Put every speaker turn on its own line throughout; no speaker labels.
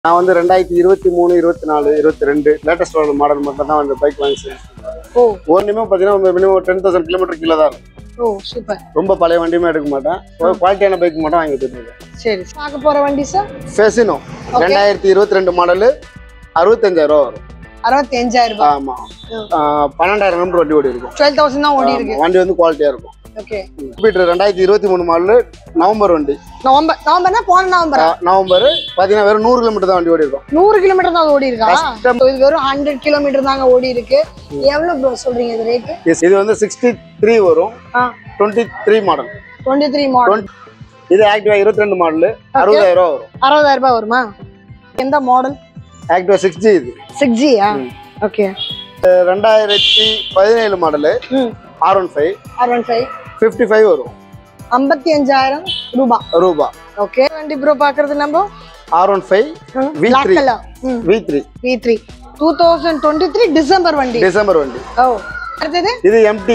நான் வந்து 2023, 24, 22 latest model மட்டும் தான் அந்த பைக் வாங்கி.
ஓ
ஒரு நிமிஷம் பார்த்தீங்கன்னா மினிமம் 10,000 கிலோமீட்டர் கீழே தான் இருக்கும்.
ஓ சூப்பர்.
ரொம்ப பழைய வண்டியுமே எடுக்க மாட்டேன். ஒரு குவாலிட்டியான பைக் மட்டும் வாங்கி கொடுத்துருக்கேன்.
சரி, பார்க்க போற வண்டி சார்
ஃபெசினோ 2022 மாடல் 65,000 ரூபா வரும்.
65,000 ரூபாய்.
ஆமா, 12,000 கிலோமீட்டர் வண்டி ஓடி இருக்கும்.
12,000 தான் ஓடி இருக்கு.
வண்டி வந்து குவாலிட்டியா இருக்கும்.
ஓகே.
ஜூபிட்டர் 2023 மாடல் நவம்பர் வண்டி.
நவம்பர்னா போன
நவம்பர் பாத்தீங்கன்னா வெறும் 100 கிலோமீட்டர் தான் வண்டி ஓடி இருக்கும்.
100 கிலோமீட்டர் தான் ஓடி இருக்கா? இது வெறும் 100 கிலோமீட்டர் தாங்க ஓடி இருக்கு. எவ்வளவு ப்ரோ சொல்றீங்க இது ரேட்?
இது வந்து 63 வரும். 23 மாடல்.
23 மாடல்.
இது ஆக்டிவா 22 மாடல் 60,000 ரூபா வரும்.
60,000 ரூபாய் வருமா? எந்த மாடல்?
ஆக்டிவா 6G. இது
6G ஆ? ஓகே.
2017 மாடல் R15 55 வரும்.
55,000 ரூபாய். ஓகே. வண்டி ப்ரோ பாக்குறது நம்ம
R15 V3
2023 டிசம்பர் வண்டி. ஓ, அடுத்தது
இது MT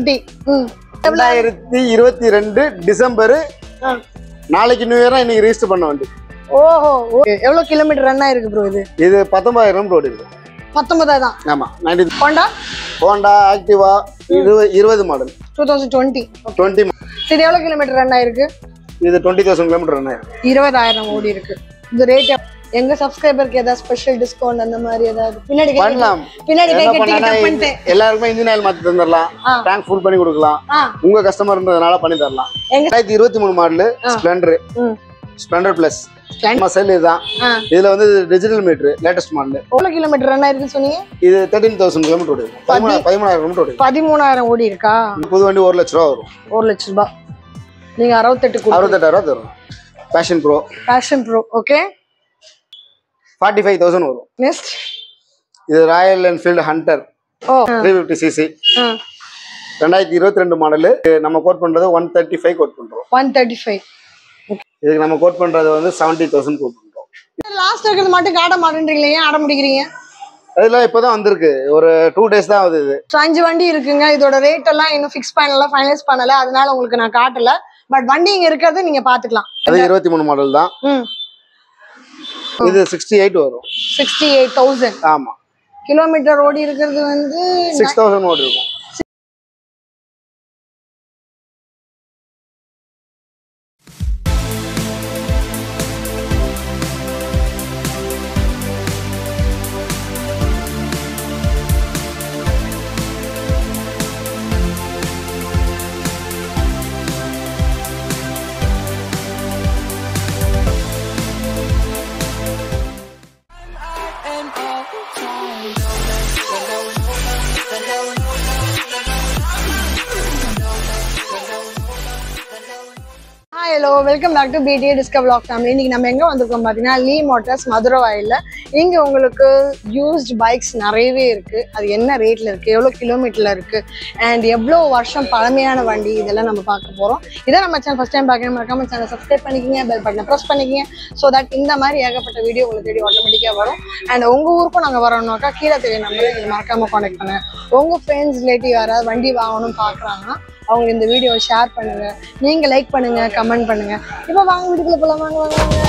2022 டிசம்பர். நாளைக்கு நியூ இயரா இன்னைக்கு ரெஜிஸ்டர் பண்ண வண்டி.
ஓஹோ, எவ்வளவு கிலோமீட்டர் ரன் ஆயிருக்கு ப்ரோ இது?
இது 19,000 ரோடு இருக்கு.
19 தான்.
ஆமா. Honda Activa 20 model
2020. இது எவ்வளவு கிலோமீட்டர் ரன் ஆயிருக்கு?
இது 20,000 கிலோமீட்டர் ரன் ஆயிருக்கு.
20,000 ஓடி இருக்கு. இந்த ரேட் எங்க சப்ஸ்கிரைபருக்கு ஏதாவது ஸ்பெஷல் டிஸ்கவுண்ட் அந்த மாதிரி ஏதாவது பின்னாடி
பண்ணலாம். எல்லாருக்குமே இன்ஜின் ஆயில் மாத்தி தந்துடலாம். டேங்க் ஃபுல் பண்ணி கொடுக்கலாம். உங்க கஸ்டமர்ன்றதுனால பண்ணி தரலாம். 2023 மாடல் ஸ்ப்ளெண்டர் பிளஸ் மசல். இதுதான். இதுல வந்து டிஜிட்டல் மீட்டர் லேட்டஸ்ட் மாடல்.
எவ்வளவு கிலோமீட்டர் ரன் ஆயிருக்கு சொன்னீங்க?
இது 13,000 கிலோமீட்டர் ஓடி இருக்கு. 13,000 கிலோமீட்டர் ஓடி.
13,000 ஓடி இருக்கா?
புது வண்டி 1 லட்ச ரூபா வரும்.
1 லட்ச ரூபாய். நீங்க
68,000 ரூபா தரும். Fashion bro
okay.
45,000 வரும்.
நெக்ஸ்ட்
இது Royal Enfield Hunter 350cc 2022 model. நம்ம கோட் பண்றது 135 கோட் பண்றோம். 135. இதுக்கு நம்ம கோட் பண்றது வந்து 70,000 கோட் பண்றோம்.
லாஸ்ட் இருக்கிறது மட்டும் காட்ட மாட்டேன்றீங்களே, ஏன் ஆட முடிக்கிறீங்க?
அதெல்லாம் இப்பதான் வந்திருக்கு. ஒரு 2 days தான் ஆகுது. இது 5
வண்டி இருக்குங்க. இதோட ரேட் எல்லாம் இன்னும் ஃபிக்ஸ் பண்ணல, ஃபைனலைஸ் பண்ணல. அதனால உங்களுக்கு நான் காட்டல. பட் வண்டி இங்க இருக்கிறது நீங்க பாத்துக்கலாம்.
அது 23 மாடல் தான். இது 68 வரும்.
68,000.
ஆமா.
கிலோமீட்டர் ஓடி இருக்கிறது வந்து
6,000 ஓடி இருக்கும்.
Hello, welcome back to BTA Discover Vlog Family. இன்னைக்கு நம்ம எங்க வந்திருக்கோம் பாத்தீங்கன்னா லீ மோட்டார்ஸ் மதுரவாயில. இங்க உங்களுக்கு யூஸ்ட் பைக்ஸ் நிறையவே இருக்கு. அது என்ன ரேட்ல இருக்கு, எவ்வளவு கிலோமீட்டர்ல இருக்கு, அண்ட் எவ்வளவு வருஷம் பழமையான வண்டி, இதெல்லாம் நம்ம பார்க்க போறோம். இதை நம்ம சேனல் ஃபர்ஸ்ட் டைம் பார்க்கணும், மறக்காம சேனல் சப்ஸ்கிரைப் பண்ணிக்கங்க, பெல் பட்டனை ப்ரெஸ் பண்ணிக்கங்க. ஸோ தட் இந்த மாதிரி ஏகப்பட்ட வீடியோ உங்களுக்கு தேடி ஆட்டோமேட்டிக்கா வரும். அண்ட் உங்க ஊருக்கும் நாங்க வரணும்னாக்கா கீழே தெரிய நம்பரை நீங்க மறக்காம கான்டாக்ட் பண்ணுங்க. உங்க ஃப்ரெண்ட்ஸ் ரிலேட்டிவ் யாராவது வண்டி வாங்கணும்னு பாக்குறாங்கன்னா அவங்க இந்த வீடியோவை ஷேர் பண்ணுங்க, நீங்க லைக் பண்ணுங்க, கமெண்ட் பண்ணுங்க. இப்போ வாங்க வீட்டுக்குள்ள போலாம். வாங்க.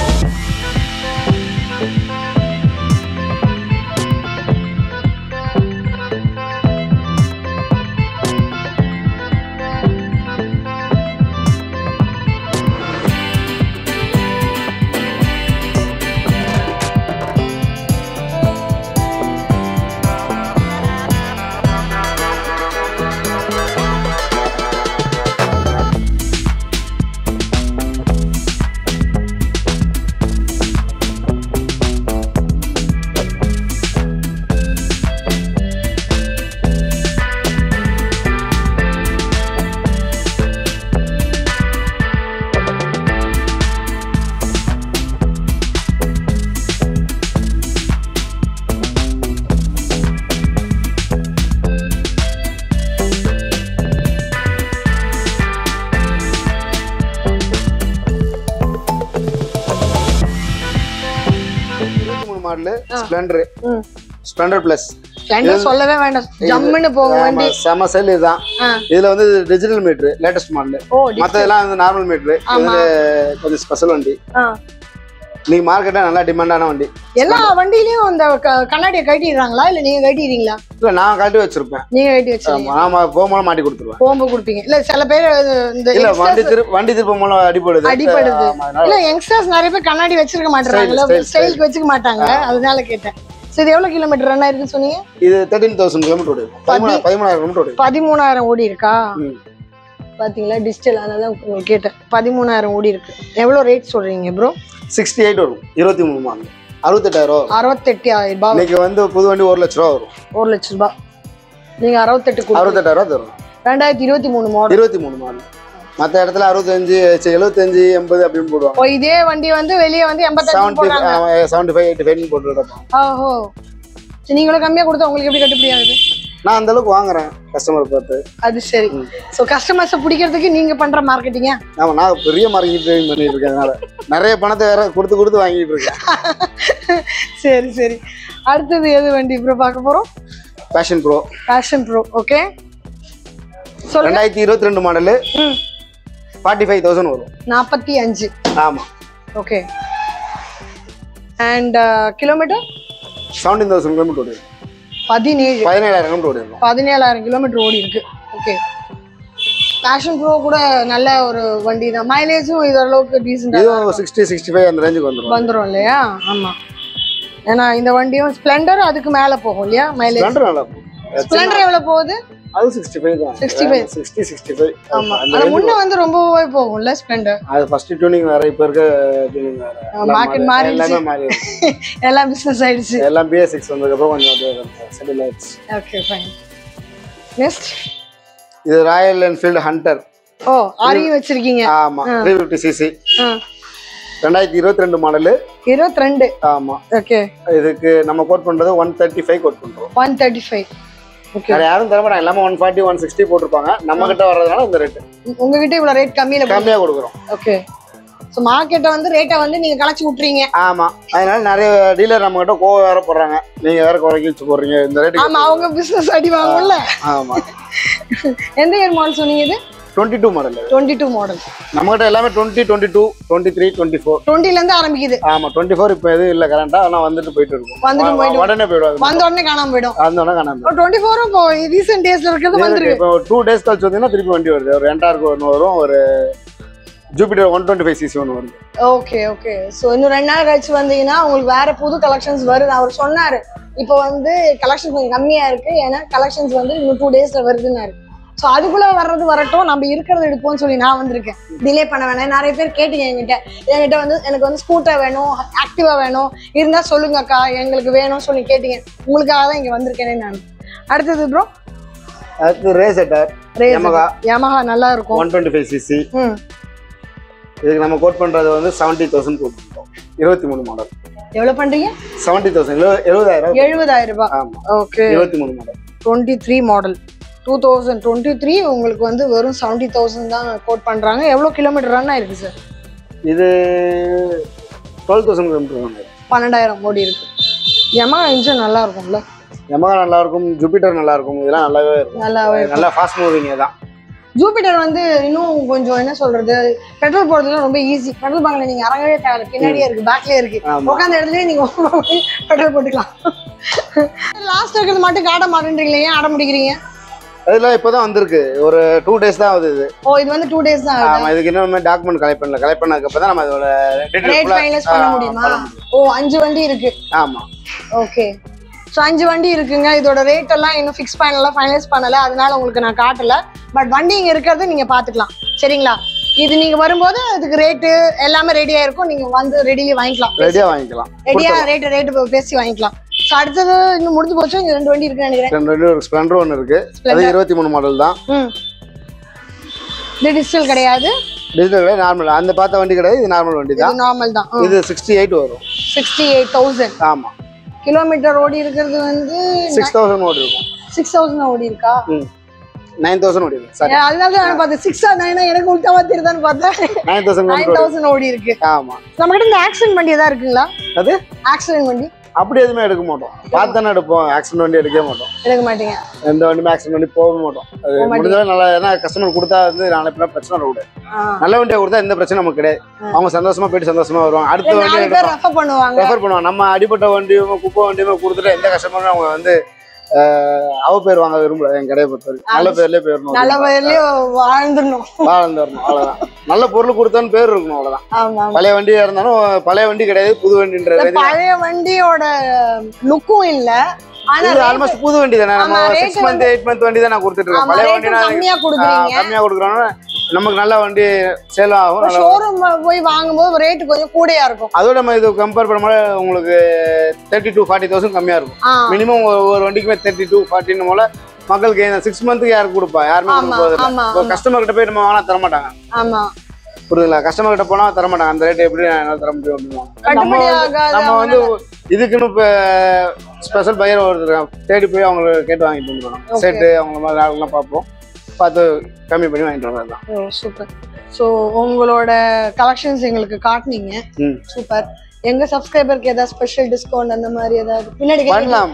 ஸ்ப்ளெண்டர் பிளஸ்
சொல்லவே வேண்டாம், ஜம்முன்னு போகும் வண்டி.
செம செல் இதுதான். இதுல வந்து டிஜிட்டல் மீட்டர் லேட்டஸ்ட் மாடல். மத்ததெல்லாம் வந்து நார்மல் மீட்டர். இது கொஞ்சம் ஸ்பெஷல் வண்டி. நீங்க மார்க்கெட்ல நல்லா டிமாண்டான வண்டி.
எல்லா வண்டியிலயும் அந்த கண்ணாடியை கட்டிடுறாங்களா இல்ல நீங்க கட்டிடுறீங்களா?
இல்ல நான் கட்டி வச்சிருப்பேன்.
நீங்க கட்டி வச்சிருக்கீங்க.
நாம போகும்போது மாட்டி கொடுத்துருவேன்.
போகும்போது கொடுப்பீங்க. இல்ல சில பேர் இந்த
இல்ல வண்டி திருப்பம்போது அடிபடுது.
இல்ல யங்ஸ்டர்ஸ் நிறைய பேர் கண்ணாடி வச்சிருக்க மாட்டாங்க, ஸ்டைலுக்கு வச்சுக்க மாட்டாங்க, அதனால கேட்டேன். சரி எவ்வளவு கிலோமீட்டர் ரன் ஆயிருக்கு சொன்னீங்க? இது
13,000 கிலோமீட்டர் ஓடி. 13,000 கிலோமீட்டர் ஓடி.
13,000 ஓடி இருக்கா? பாத்தீங்களா டிஜிட்டல், அதனால உங்களுக்கு கேட்டேன். 13,000 ஓடி இருக்கு. எவ்வளவு ரேட் சொல்றீங்க ப்ரோ?
68 வரும். 23 மாடல் 68,000.
68,000 ரூபாய்.
இன்னைக்கு வந்து புது வண்டி 1 லட்சம் ரூபாய் வரும்.
1 லட்சம் ரூபாய். நீங்க
68,000 தரும்.
2023 மாடல்.
23 மாடல். மத்த இடத்துல 65, 75, 80 அப்படின்னு போடுவாங்க.
இதே வண்டி வந்து வெளியே வந்து 85 போடுறாங்க.
75, 85 போட்டுறாங்க.
ஓஹோ. நீங்களும் கம்மியா கொடுத்தா உங்களுக்கு எப்படி கட்டுப்படி ஆகுது?
நான் அந்த அளவுக்கு வாங்குறேன் கஸ்டமர் பார்த்து.
அது சரி. சோ கஸ்டமர்ஸை பிடிக்கிறதுக்கு நீங்க பண்ற மார்க்கெட்டிங்கா?
ஆமா, நான் பெரிய மார்க்கெட்டிங் பண்ணிட்டு இருக்கேன். நிறைய பணத்தை வேற கொடுத்து வாங்கிட்டு இருக்கேன்.
சரி சரி. அடுத்தது எது வண்டி ப்ரோ பார்க்க போறோம்?
Passion bro.
Passion bro. Okay.
2022 model. 45,000 வரும்.
45.
ஆமா.
ஓகே. அண்ட் கிலோமீட்டர்
17,000 கிலோமீட்டர் ஓடி. 17,000 கிலோமீட்டர் ஓடி.
17,000 கிலோமீட்டர் ஓடி இருக்கு. ஓகே. பேஷன் ப்ரோ கூட நல்ல ஒரு வண்டி தான். மைலேஜும் இது அளவுக்கு டீசன்ட்டா.
இது 60 65 அந்த ரேஞ்சுக்கு வந்துரும்
இல்லையா? ஆமா. ஏன்னா இந்த வண்டியும் ஸ்ப்ளெண்டர் அதுக்கு மேல போகும் இல்லையா மைலேஜ்?
ஸ்ப்ளெண்டர் நல்லா போகும்.
ஸ்ப்ளெண்டர் எவ்வளவு போகுது?
அது 65 தான். 65.
ஆமா. அது முன்ன வந்து ரொம்பவே போகும்ல ஸ்ப்ளெண்டர்.
அது ஃபர்ஸ்ட் டியூனிங் வேற, இப்ப இருக்க டியூனிங் வேற.
மார்க்கெட் மாறிடுச்சு. எல்லாம் பிசினஸ் ஆயிடுச்சு.
எல்லாம் BS6 வந்ததுக்கு அப்புறம் கொஞ்சம் செட்டில் ஆயிடுச்சு.
Okay fine. நெக்ஸ்ட்
இது ராயல் என்ஃபீல்ட் ஹண்டர்.
ஓ, ஆரியும் வச்சிருக்கீங்க.
ஆமா. 350 cc. 2022 மாடல்.
22.
ஆமா.
ஓகே.
இதுக்கு நம்ம கோட் பண்றது 135 கோட் பண்றோம்.
135. ஓகே.
வேற யாரும் தர மாட்டாங்க. எல்லாமே 140 160 போட்டுருப்பாங்க. நம்ம கிட்ட வர்றதுனால இந்த ரேட்.
உங்ககிட்ட இவ்வளவு ரேட் கம்மியா கொடுக்குறோம். ஓகே. சோ மார்க்கெட்ட வந்து ரேட்டை வந்து நீங்க கலச்சி விட்டுறீங்க.
ஆமா. அதனால நிறைய டீலர் நம்ம கிட்ட கோவ வேற போடுறாங்க. நீங்க வேற குறைச்சி வச்சு போடுறீங்க இந்த ரேட்.
ஆமா, அவங்க பிசினஸ் அடி வாங்கும்ல.
ஆமா.
எந்த இயர் மாடல் சொன்னீங்க இது?
22 மாடல்.
22 மாடல்.
நம்ம கிட்ட எல்லாமே 20, 22, 23, 24.
20ல இருந்து ஆரம்பிக்குது.
ஆமா. 24 இப்ப எதுவும் இல்ல கரண்டா. ஆனா வந்துட்டு போயிட்டு இருக்கும். உடனே போயிடுவாங்க.
வந்த உடனே காணாம போயிடும்.
அந்த உடனே காணாம.
24 இப்போ ரீசன்ட் டேஸ்ல இருக்குது வந்துருக்கு.
இப்போ 2 டேஸ் கழிச்சு வந்தீங்கன்னா திருப்பி வண்டி வருது. ஒரு என்டார்க் ஒன்று வரும். ஒரு ஜூபிட்டர் 125 cc ஒன்று வருது.
Okay okay. சோ இன்னும் 2 நாள் கழிச்சு வந்தீங்கன்னா உங்களுக்கு வேற புது கலெக்ஷன்ஸ் வருது. அவர் சொன்னாரு இப்போ வந்து கலெக்ஷன் கொஞ்சம் கம்மியா இருக்கு, ஏன்னா கலெக்ஷன்ஸ் வந்து இன்னும் 2 டேஸ்ல வருதுன்னாரு. ஸோ அதுக்குள்ள வரட்டும், நம்ம இருக்கிறத எடுப்போம்னு சொல்லி நான் வந்திருக்கேன். டிலே பண்ண வேணாம். நிறைய பேர் கேட்டீங்க என்கிட்ட வந்து எனக்கு வந்து ஸ்கூட்டர் வேணும், ஆக்டிவா வேணும், இருந்தா சொல்லுங்க அக்கா எங்களுக்கு வேணும்னு சொல்லி கேட்டீங்க. உங்களுக்காக தான் இங்க வந்திருக்கேனே நான். அடுத்தது ப்ரோ?
அடுத்து ரேசர்.
யமஹா நல்லா இருக்கும்.
125 cc. இதுக்கு நம்ம கோட் பண்றது வந்து 70,000 கோட் பண்றோம். 23 மாடல்.
எவ்வளவு பண்றீங்க?
70,000. 70,000
ரூபாய்.
ஆமா.
ஓகே.
23 மாடல்.
23 மாடல். 2023 உங்களுக்கு வந்து வெறும் 70,000 தான் கோட் பண்றாங்க. எவ்வளவு கிலோமீட்டர் ரன் ஆயிருக்கு சார்? இது
12,000 கிலோமீட்டர் ரன் ஆயிருக்கு.
12,000 ஓடி இருக்கு. யமஹா இன்ஜின் நல்லா இருக்கும்ல?
யமஹா நல்லா இருக்கும், ஜூபிட்டர் நல்லா இருக்கும். இதெல்லாம் நல்லாவே இருக்கும். நல்லா ஃபாஸ்ட் மூவிங் தான்.
ஜூபிட்டர் வந்து இன்னும் கொஞ்சம் என்ன சொல்றது, பெட்ரோல் போடுறதுல ரொம்ப ஈஸி. பெட்ரோல் பங்க்ல நீங்க இறங்கவே தேவை, பின்னாடியே இருக்கு, பேக்லயே இருக்கு. உட்காந்த இடத்துலயே நீங்க பெட்ரோல் போட்டுக்கலாம். லாஸ்ட் இருக்கிறது மட்டும் காட்ட மாட்டேன்றீங்களே, ஏன் ஆட முடிக்கிறீங்க?
அதெல்லாம் இப்பதான் வந்திருக்கு. ஒரு 2 டேஸ் தான் ஆகுது.
ஓ, இது வந்து 2 டேஸ் தான் ஆகுது.
ஆமா. இதுக்கு இன்னும் டாக்குமெண்ட் கலெக்ட் பண்ணதுக்கு அப்புறம் தான் நம்ம அதோட
ரேட் ஃபைனலைஸ் பண்ண முடியுமா? ஓ, 5 வண்டி இருக்கு.
ஆமா.
ஓகே. ஸோ 5 வண்டி இருக்குங்க. இதோட ரேட் எல்லாம் இன்னும் ஃபிக்ஸ் பண்ணல, ஃபைனலைஸ் பண்ணல, அதனால உங்களுக்கு நான் காட்டல. பட் வண்டி இங்க இருக்கிறது நீங்க பாத்துக்கலாம். சரிங்களா? இது நீங்க வரும்போது அதுக்கு ரேட்டு எல்லாமே ரெடியா இருக்கும். நீங்க வந்து ரெடியா வாங்கிக்கலாம். ரெடியா ரேட் பேசி வாங்கிக்கலாம். ஸோ அடுத்தது இன்னும் முடிஞ்சு போச்சு. இங்க 2 வண்டி இருக்குன்னு நினைக்கிறேன்.
ஒரு ஸ்ப்ளெண்டர் ஒன்று இருக்கு. அது 23 மாடல் தான்.
இது டிஜிட்டல் கிடையாது.
டிஜிட்டல் கிடையாது, நார்மல். அந்த பார்த்த வண்டி கிடையாது, இது நார்மல் வண்டி தான்.
நார்மல் தான்.
இது 68 வரும்.
68,000.
ஆமா.
கிலோமீட்டர் ஓடி இருக்கிறது வந்து
6,000 ஓடி இருக்கும்.
6,000 ஓடி இருக்கா?
9,000 ஓடி இருக்கு. சரி,
அதனால தான் பார்த்தேன் 6 9 எனக்கு உல்டாவா தெரியுதான்னு பார்த்தேன்.
9,000
ஓடி இருக்கு.
ஆமா.
நம்ம கிட்ட இந்த ஆக்சிடென்ட் வண்டி ஏதாவது இருக்குங்களா?
அது
ஆக்சிடென்ட் வண்டி
அப்படி எதுவுமே எடுக்க மாட்டோம். பார்த்தானே எடுப்போம். ஆக்சிடென்ட் வண்டி எடுக்க மாட்டோம்.
எடுக்க மாட்டீங்க.
எந்த வண்டியுமே ஆக்சிடென்ட் வண்டி போக மாட்டோம். அது முடிஞ்சாலும் நல்லா, ஏன்னா கஸ்டமர் கொடுத்தா வந்து நாளை பின்ன பிரச்சனை வரக்கூடாது. நல்ல வண்டியை கொடுத்தா எந்த பிரச்சனை நமக்கு கிடையாது. அவங்க சந்தோஷமா போயிட்டு சந்தோஷமா வருவாங்க. அடுத்த வண்டி ரெஃபர் பண்ணுவாங்க. நம்ம அடிப்பட்ட வண்டியும் குப்பை வண்டியுமே கொடுத்துட்டு எந்த கஸ்டமரும் அவங்க வந்து பேர் வாங்க விரும்பல. என் கடையை பொறுத்தவரைக்கும் நல்ல பேர்லயே போயிடணும், நல்ல பேர்லயே வாழ்ந்துடணும், அவ்வளவுதான். நல்ல பொருள் கொடுத்தான்னு பேர் இருக்கணும், அவ்வளவுதான். பழைய வண்டியா இருந்தாலும் பழைய வண்டி கிடையாது, புது வண்டின்ற
பழைய வண்டியோட லுக்கும் இல்ல.
ஆல்மோஸ்ட் புது வண்டி தானே. நம்ம 6 month 8 month வண்டி தான் நான் கொடுத்துட்டு இருக்கேன். பழைய வண்டி கம்மியா கொடுக்குறோம். நமக்கு நல்ல வண்டி சேல் ஆகும்.
ஷோரூம் போய் வாங்கும்போது ரேட் கொஞ்சம் கூடயா இருக்கும்.
அதோட நம்ம இது கம்பேர் பண்ணும்போது உங்களுக்கு 30,000 to 40,000 கம்மியா இருக்கும். மினிமம் ஒரு வண்டிக்குமே 30,000 to 40 போல மக்களுக்கு 6 மந்த்துக்கு யாருக்கு கொடுப்பா? யாருமே கஸ்டமர் கிட்ட போய் நம்ம வாங்கினா தர மாட்டாங்க.
ஆமா,
புரியுதுங்களா? கஸ்டமர் கிட்ட போனா தர மாட்டாங்க. அந்த ரேட் எப்படி என்னால தர முடியும்? நம்ம வந்து இதுக்குன்னு இப்ப ஸ்பெஷல் பையர் ஒருத்தர் தேடி போய் அவங்க கேட்டு வாங்கிட்டு வந்துடணும். செட்டு அவங்க மாதிரி ஆளுங்கெல்லாம் பார்ப்போம், பார்த்து கம்மி பண்ணி வாங்கிட்டு வரலாம்.
சூப்பர். ஸோ உங்களோட கலெக்ஷன்ஸ் எங்களுக்கு காட்டுனீங்க. சூப்பர். எங்க சப்ஸ்கிரைபருக்கு ஏதாவது ஸ்பெஷல் டிஸ்கவுண்ட் அந்த மாதிரி ஏதாவது பின்னாடி
பண்ணலாம்.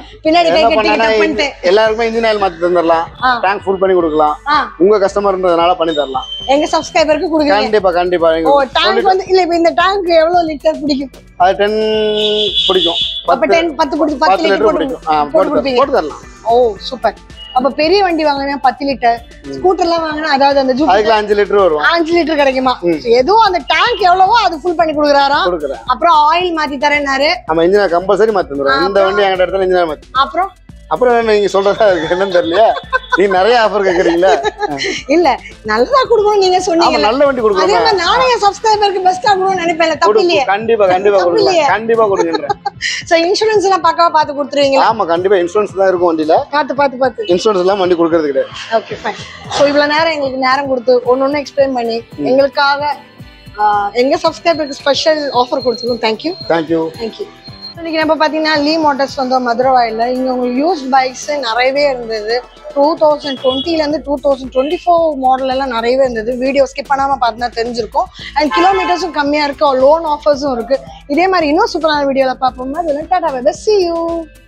எல்லாருக்குமே இன்ஜின் ஆயில் மாத்தி தந்துடலாம், டேங்க் ஃபுல் பண்ணி கொடுக்கலாம். உங்க கஸ்டமர்ன்றதுனால பண்ணி தரலாம்.
எங்க சப்ஸ்கிரைபருக்கு கொடுங்க.
கண்டிப்பா கண்டிப்பா.
டேங்க் வந்து இல்ல, இப்ப இந்த டேங்க் எவ்வளவு லிட்டர் பிடிக்கும்?
அது 10 பிடிக்கும்.
அப்ப 10 லிட்டர் பிடிக்கும். போட்டு
தரலாம்.
ஓ சூப்பர். அப்ப பெரிய வண்டி வாங்கினா 10 லிட்டர், ஸ்கூட்டர் எல்லாம் வாங்கினா அதாவது அந்த
அதுக்கு 5 லிட்டர் வரும்.
5 லிட்டர் கிடைக்குமா? ஏதோ அந்த டேங்க் எவ்வளவோ அது ஃபுல் பண்ணி கொடுக்குறாரா? அப்புறம் ஆயில் மாத்தி தரேன்னாரு.
நம்ம இன்ஜின் கம்பல்சரி மாத்தி தந்துறோம். இந்த வண்டி எங்க இடத்துல இன்ஜின் மாத்தி. அப்புறம் என்ன நீங்க சொல்றதா என்னன்னு தெரியலையா? நீ நிறைய ஆஃபர் கேக்குறீங்களா?
இல்ல, நல்லதா கொடுக்கணும் நீங்க சொன்னீங்க.
நல்ல வண்டி கொடுக்கணும்.
அதே மாதிரி நானே என் சப்ஸ்கிரைபருக்கு பெஸ்டா கொடுக்கணும்னு நினைப்பேன். தப்பு இல்லையே?
கண்டிப்பா கொடுங்க. கண்டிப்பா கொடுங்க.
சோ இன்சூரன்ஸ் எல்லாம் பக்காவா பார்த்து கொடுத்துருவீங்களா?
ஆமா, கண்டிப்பா இன்சூரன்ஸ் தான் இருக்கும் வண்டியில.
பார்த்து
இன்சூரன்ஸ் எல்லாம் வண்டி கொடுக்கறது கிடையாது.
Okay fine. சோ இவ்வளவு நேரம் எங்களுக்கு நேரம் கொடுத்து ஒன்னொன்னு எக்ஸ்பிளைன் பண்ணி எங்களுக்காக எங்க சப்ஸ்கிரைபருக்கு ஸ்பெஷல் ஆஃபர் கொடுத்துருக்கோம். தேங்க்யூ. இன்னைக்கு நம்ம பாத்தீங்கன்னா லீ மோட்டார்ஸ் வந்து மதுரவாயில இங்க உங்களுக்கு யூஸ் பைக்ஸ் நிறையவே இருந்தது. 2020 இருந்து 2024 மாடல் எல்லாம் நிறையவே இருந்தது. வீடியோ ஸ்கிப் பண்ணாம பார்த்தா தெரிஞ்சிருக்கும். அண்ட் கிலோமீட்டர்ஸும் கம்மியா இருக்கு, லோன் ஆஃபர்ஸும் இருக்கு. இதே மாதிரி இன்னும் சூப்பரான வீடியோல பார்ப்போம். Tata bye bye, see you.